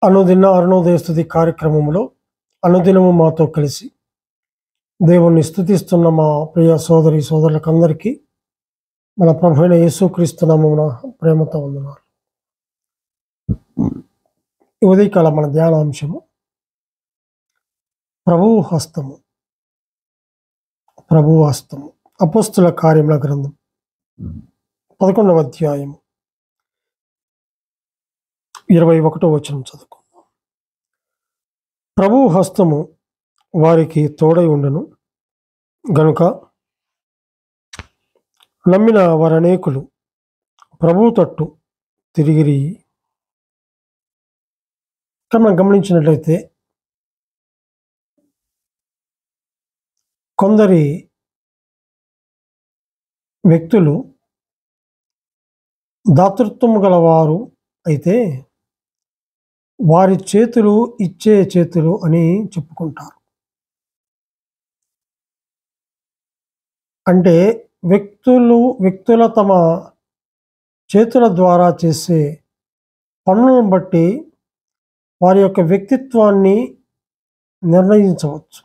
అనుదిన అరుణోదయ స్తుతి కార్యక్రమంలో అనుదినము మాతో కలిసి దేవుణ్ణి స్తుతిస్తున్న మా ప్రియ సోదరి సోదరులకందరికీ మన ప్రభు అయిన యేసుక్రీస్తు నామమున ప్రేమతో వందనాలు. ఈ ఉదయకాల మన ధ్యానాంశము ప్రభువు హస్తము. ప్రభువు హస్తము. అపోస్తుల కార్యముల గ్రంథం 11వ అధ్యాయము 21వ వచనం చదువుకుందాం. ప్రభువు హస్తము వారికి తోడై ఉండెను గనుక నమ్మిన వారనేకులు ప్రభువు తట్టు తిరిగిరి. మనం గమనించినట్లయితే కొందరి వ్యక్తులు దాతృత్వం గలవారు అయితే వారి చేతులు ఇచ్చే చేతులు అని చెప్పుకుంటారు. అంటే వ్యక్తుల తమ చేతుల ద్వారా చేసే పనులను బట్టి వారి యొక్క వ్యక్తిత్వాన్ని నిర్ణయించవచ్చు.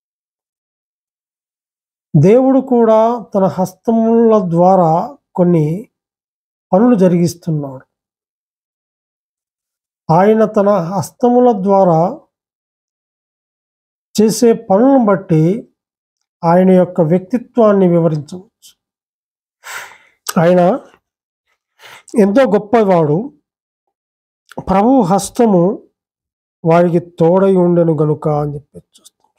దేవుడు కూడా తన హస్తముల ద్వారా కొన్ని పనులు జరిగిస్తున్నాడు. ఆయన తన హస్తముల ద్వారా చేసే పనులను బట్టి ఆయన యొక్క వ్యక్తిత్వాన్ని వివరించవచ్చు. ఆయన ఎంతో గొప్పవాడు. ప్రభు హస్తము వారికి తోడై ఉండెను గనుక అని చెప్పి చూస్తున్నాం.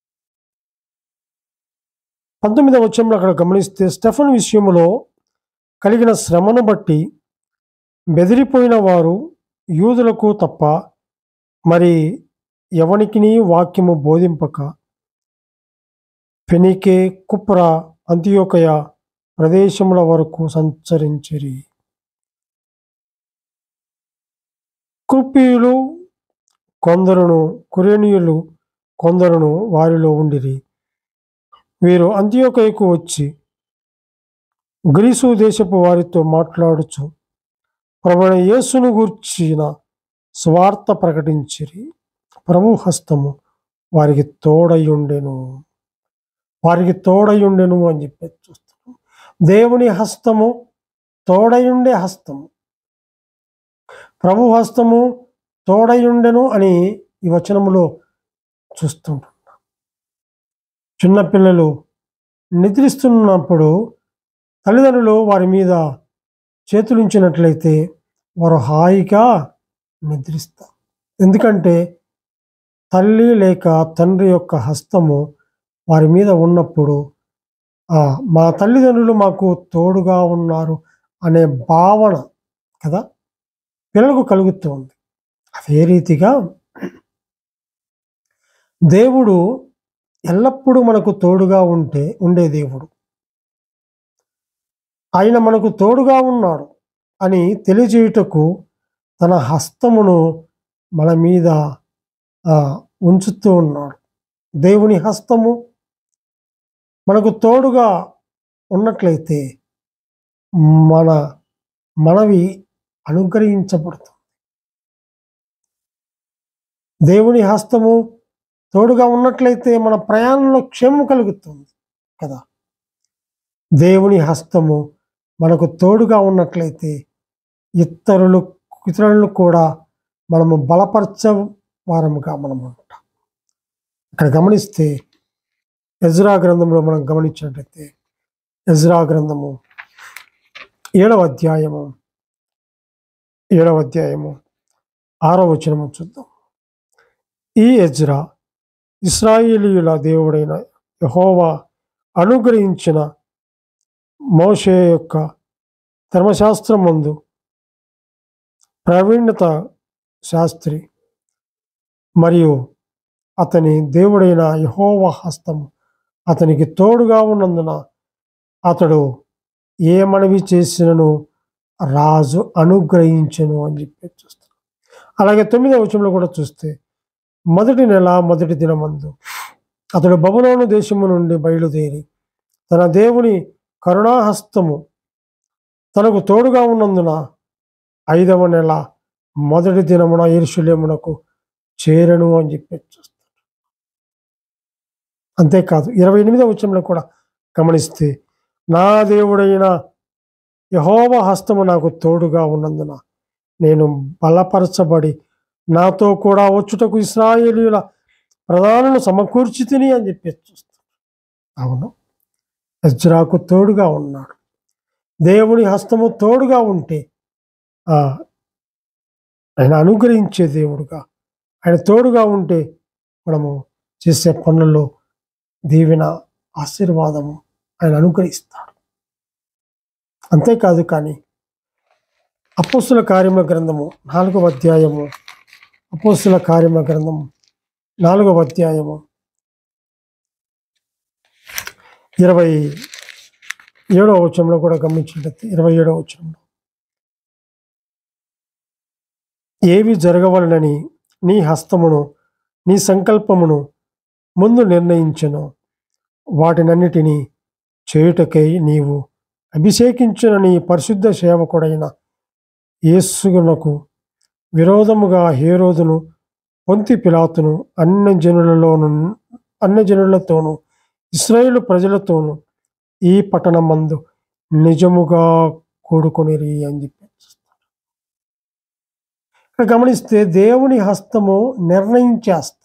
19వ వచనంలో అక్కడ గమనిస్తే స్టెఫెను విషయంలో కలిగిన శ్రమను బట్టి బెదిరిపోయిన వారు యూదులకు తప్ప మరి ఎవనికిని వాక్యము బోధింపక ఫెనీకే, కుప్ర, అంతియోకయ ప్రదేశముల వరకు సంచరించిరి. కుప్రీయులు కొందరును కురేనీయులు కొందరును వారిలో ఉండిరి. వీరు అంతియోకయకు వచ్చి గ్రీసు దేశపు వారితో మాట్లాడుచు ప్రభువైన యేసును గూర్చిన స్వార్థ ప్రకటించిరి. ప్రభు హస్తము వారికి తోడయుండెను అని చెప్పి చూస్తున్నాం. దేవుని హస్తము తోడయుండే హస్తము. ప్రభు హస్తము తోడయుండెను అని ఈ వచనములో చూస్తుంటున్నాం. చిన్నపిల్లలు నిద్రిస్తున్నప్పుడు తల్లిదండ్రులు వారి మీద చేతులుంచినట్లయితే వారు హాయిగా నిద్రిస్తారు. ఎందుకంటే తల్లి లేక తండ్రి యొక్క హస్తము వారి మీద ఉన్నప్పుడు మా తల్లిదండ్రులు మాకు తోడుగా ఉన్నారు అనే భావన కదా పిల్లలకు కలుగుతుంది. అదే రీతిగా దేవుడు ఎల్లప్పుడూ మనకు తోడుగా ఉండే దేవుడు. ఆయన మనకు తోడుగా ఉన్నాడు అని తెలియజేయుటకు తన హస్తమును మన మీద ఉంచుతూ ఉన్నాడు. దేవుని హస్తము మనకు తోడుగా ఉన్నట్లయితే మనవి అనుగ్రహించబడుతుంది. దేవుని హస్తము తోడుగా ఉన్నట్లయితే మన ప్రయాణంలో క్షేమం కలుగుతుంది కదా. దేవుని హస్తము మనకు తోడుగా ఉన్నట్లయితే ఇతరులను కూడా మనము బలపరచే వారముగా మనం ఉంటాం. ఇక్కడ గమనిస్తే ఎజ్రా గ్రంథంలో మనం గమనించినట్లయితే ఎజ్రా గ్రంథము 7వ అధ్యాయము 6వ వచనము చూద్దాం. ఈ ఎజ్రా ఇశ్రాయేలీయుల దేవుడైన యెహోవా అనుగ్రహించిన మోషే యొక్క ధర్మశాస్త్రమందు ప్రవీణత శాస్త్రి మరియు అతని దేవుడైన యెహోవా హస్తము అతనికి తోడుగా ఉన్నందున అతడు ఏ మనవి చేసినను రాజు అనుగ్రహించెను అని చెప్పి చూస్తాం. అలాగే 9వ వచనంలో కూడా చూస్తే మొదటి నెల మొదటి దినమందు అతడు బబులోను దేశము నుండి బయలుదేరి తన దేవుని కరుణాహస్తము తనకు తోడుగా ఉన్నందున 5వ నెల మొదటి దినమున యెరూషలేమునకు చేరెను అని చెప్పి చూస్తాం. అంతేకాదు 28వ వచనంలో కూడా గమనిస్తే, నా దేవుడైన యెహోవా హస్తము నాకు తోడుగా ఉన్నందున నేను బలపరచబడి నాతో కూడా వచ్చుటకు ఇశ్రాయేలీయుల ప్రధానులను సమకూర్చితిని అని చెప్పి చూస్తాం. అవును, ఎజ్రాకు తోడుగా ఉన్నాడు. దేవుని హస్తము తోడుగా ఉంటే ఆయన అనుగ్రహించే దేవుడుగా, ఆయన తోడుగా ఉంటే మనము చేసే పనుల్లో దీవెన, ఆశీర్వాదము ఆయన అనుగ్రహిస్తాడు. అంతేకాదు కానీ అపోస్తుల కార్యముల గ్రంథము 4వ అధ్యాయము, అపోస్తుల కార్యముల గ్రంథము 4వ అధ్యాయము 27వ వచనంలో కూడా గమనించినట్లయితే 27వ వచనంలో, ఏవి జరగవలనని నీ హస్తమును నీ సంకల్పమును ముందు నిర్ణయించెను, వాటినన్నిటినీ చేయుటకై నీవు అభిషేకించిన నీ పరిశుద్ధ సేవకుడైన యేసునకు విరోధముగా హేరోదును, పొంతి పిలాతును, అన్యజనులతోనూ ఇశ్రాయేలు ప్రజలతోనూ ఈ పట్టణమందు నిజముగా కూడుకొనిరి అని చెప్పి గమనిస్తే, దేవుని హస్తము నిర్ణయించేస్తాం.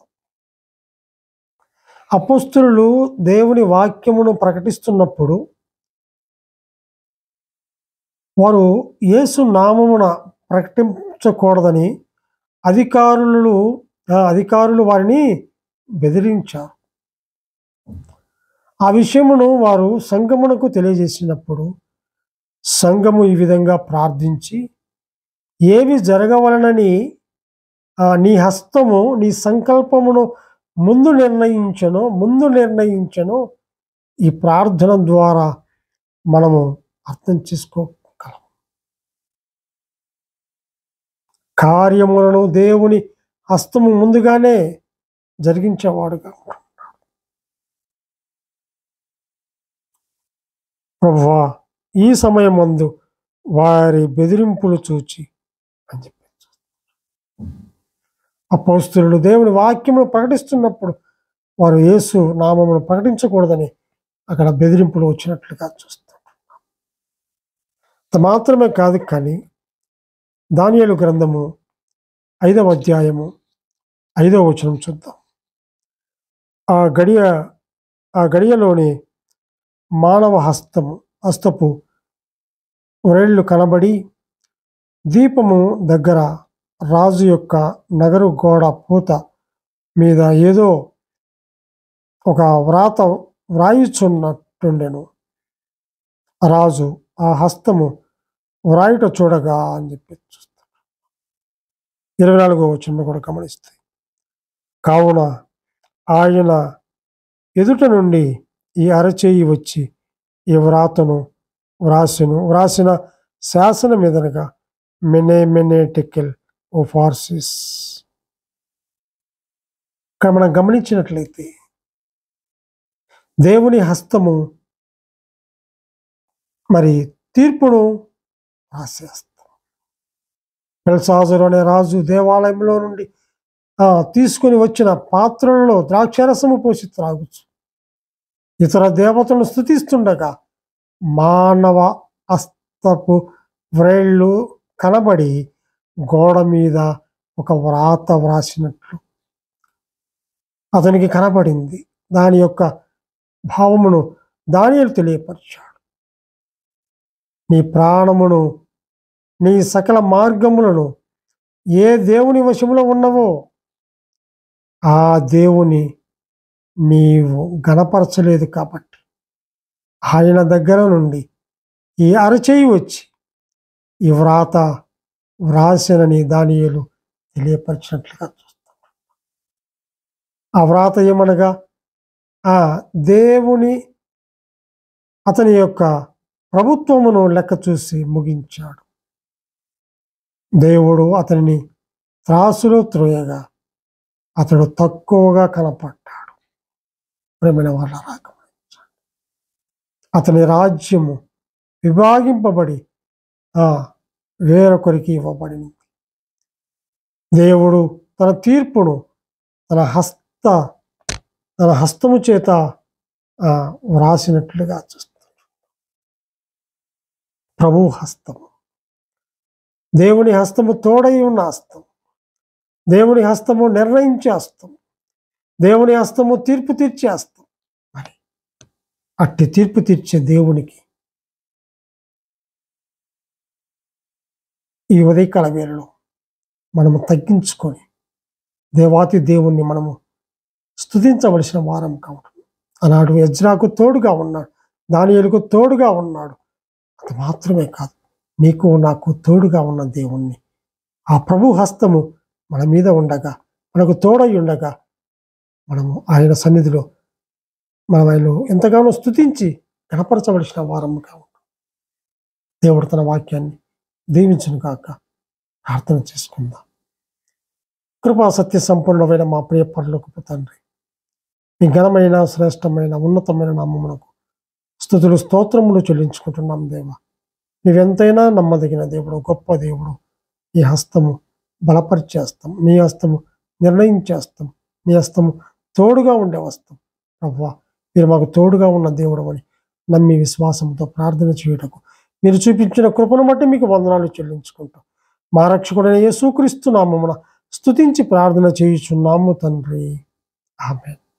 అపోస్తలులు దేవుని వాక్యమును ప్రకటిస్తున్నప్పుడు వారు యేసు నామమున ప్రకటించకూడదని అధికారులు వారిని బెదిరించారు. ఆ విషయమును వారు సంఘమునకు తెలియజేసినప్పుడు సంఘము ఈ విధంగా ప్రార్థించి, ఏవి జరగవలనని నీ హస్తము నీ సంకల్పమును ముందు నిర్ణయించను ఈ ప్రార్థన ద్వారా మనము అర్థం చేసుకోగలం. కార్యములను దేవుని హస్తము ముందుగానే జరిగించేవాడుగా. ప్రభువా, ఈ సమయమందు వారి బెదిరింపులు చూచి అని చెప్పి అపోస్తలులు దేవుని వాక్యమును ప్రకటిస్తున్నప్పుడు వారు యేసు నామమును ప్రకటించకూడదని అక్కడ బెదిరింపులు వచ్చినట్లుగా చూస్తాం. మాత్రమే కాదు కానీ దానియేలు గ్రంథము 5వ అధ్యాయము 5వ వచనం చూద్దాం. ఆ గడియలోని మానవ హస్తపు వ్రేళ్ళు కనబడి దీపము దగ్గర రాజు యొక్క నగరు గోడ పూత మీద ఏదో ఒక వ్రాత వ్రాయిచున్నట్టుండెను. రాజు ఆ హస్తము వ్రాయుట చూడగా అని చెప్పి చూస్తాం. 24వ వచనం కూడా గమనిస్తాయి. కావున ఆయన ఎదుట నుండి ఈ అరచేయి వచ్చి ఈ వ్రాతను వ్రాసిన శాసన మీదనగా మెనే టెకెల్ ఓ ఫార్సిస్. ఇక్కడ మనం గమనించినట్లయితే దేవుని హస్తము మరి తీర్పును రాసేస్తాం. బెల్షాజరు అనే రాజు దేవాలయంలో నుండి తీసుకుని వచ్చిన పాత్రలలో ద్రాక్షరసము పోసి త్రాగుచు ఇతర దేవతలను స్తుతిస్తుండగా మానవ హస్తపు వ్రేళ్ళు కనబడి గోడ మీద ఒక వ్రాత వ్రాసినట్లు అతనికి కనబడింది. దాని యొక్క భావమును దానియేలు తెలియపరిచాడు. నీ ప్రాణమును నీ సకల మార్గములను ఏ దేవుని వశములో ఉన్నవో ఆ దేవుని నీవు గణపరచలేదు కాబట్టి ఆయన దగ్గర నుండి ఈ అరచేయి వచ్చి ఈ వ్రాత వ్రాసినని దానియేలు తెలియపరిచినట్లుగా చూస్తాం. ఆ వ్రాత ఏమనగా దేవుని అతని యొక్క ప్రభుత్వమును లెక్క చూసి ముగించాడు. దేవుడు అతనిని త్రాసులో త్రోయగా అతడు తక్కువగా కనపడ్డాడు. ప్రేమైన వాళ్ళ రాకమని అతని రాజ్యము విభాగింపబడి వేరొకరికి ఇవ్వబడింది. దేవుడు తన తీర్పును తన హస్తము చేత వ్రాసినట్లుగా చూస్తాడు. ప్రభు హస్తము, దేవుని హస్తము తోడై ఉన్న హస్తం, దేవుని హస్తము నిర్ణయించే హస్తం, దేవుని హస్తము తీర్పు తీర్చే హస్తం. మరి అట్టి తీర్పు తీర్చే దేవునికి ఈ ఉదయకాల వేళలో మనము తగ్గించుకొని దేవాతి దేవుణ్ణి మనము స్తుతించవలసిన వారం కావడం. ఆనాడు ఎజ్రాకు తోడుగా ఉన్నాడు, దానియేలుకు తోడుగా ఉన్నాడు. అది మాత్రమే కాదు, నీకు నాకు తోడుగా ఉన్న దేవుణ్ణి, ఆ ప్రభు హస్తము మన మీద ఉండగా, మనకు తోడై ఉండగా, మనము ఆయన సన్నిధిలో మనం ఆయన ఎంతగానో స్తుతించి గణపరచవలసిన వారం కావడం. దేవుడు తన వాక్యాన్ని దీవించును కాక. ప్రార్థన చేసుకుందాం. కృపా సత్య సంపూర్ణమైన మా ప్రియ పరలోకపు తండ్రి, మీ ఘనమైన శ్రేష్టమైన ఉన్నతమైన నామమునకు స్తుతులు స్తోత్రములు చెల్లించుకుంటున్నాం. దేవా, నీవెంతైనా నమ్మదగిన దేవుడు, గొప్ప దేవుడు. ఈ హస్తము బలపరిచేస్తాం, నీ హస్తము నిర్ణయించేస్తాం, నీ హస్తము తోడుగా ఉండే హస్తం. ప్రభువా, మీరు మాకు తోడుగా ఉన్న దేవుడు అని నమ్మి విశ్వాసంతో ప్రార్థన చేయుటకు మీరు చూపించిన కృపను బట్టి మీకు వందనాలు చెల్లించుకుంటాం. మా రక్షకుడైన యేసుక్రీస్తు నామమున స్తుతించి ప్రార్థన చేయుచున్నాము తండ్రి. ఆమేన్.